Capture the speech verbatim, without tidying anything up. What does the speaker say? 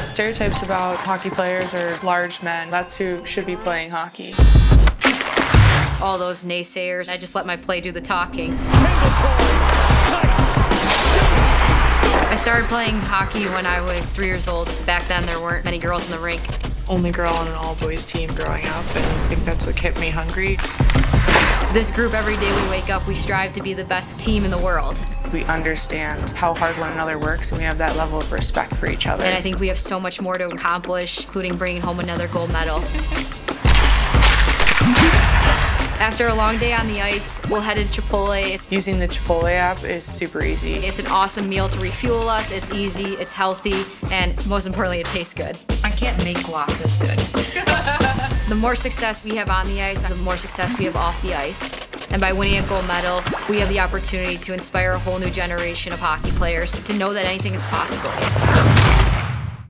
Stereotypes about hockey players are large men. That's who should be playing hockey. All those naysayers, I just let my play do the talking. I started playing hockey when I was three years old. Back then there weren't many girls in the rink. Only girl on an all-boys team growing up, and I think that's what kept me hungry. This group, every day we wake up, we strive to be the best team in the world. We understand how hard one another works, and we have that level of respect for each other. And I think we have so much more to accomplish, including bringing home another gold medal. After a long day on the ice, we'll head to Chipotle. Using the Chipotle app is super easy. It's an awesome meal to refuel us. It's easy, it's healthy, and most importantly, it tastes good. I can't make guac this good. The more success we have on the ice, the more success we have off the ice. And by winning a gold medal, we have the opportunity to inspire a whole new generation of hockey players to know that anything is possible.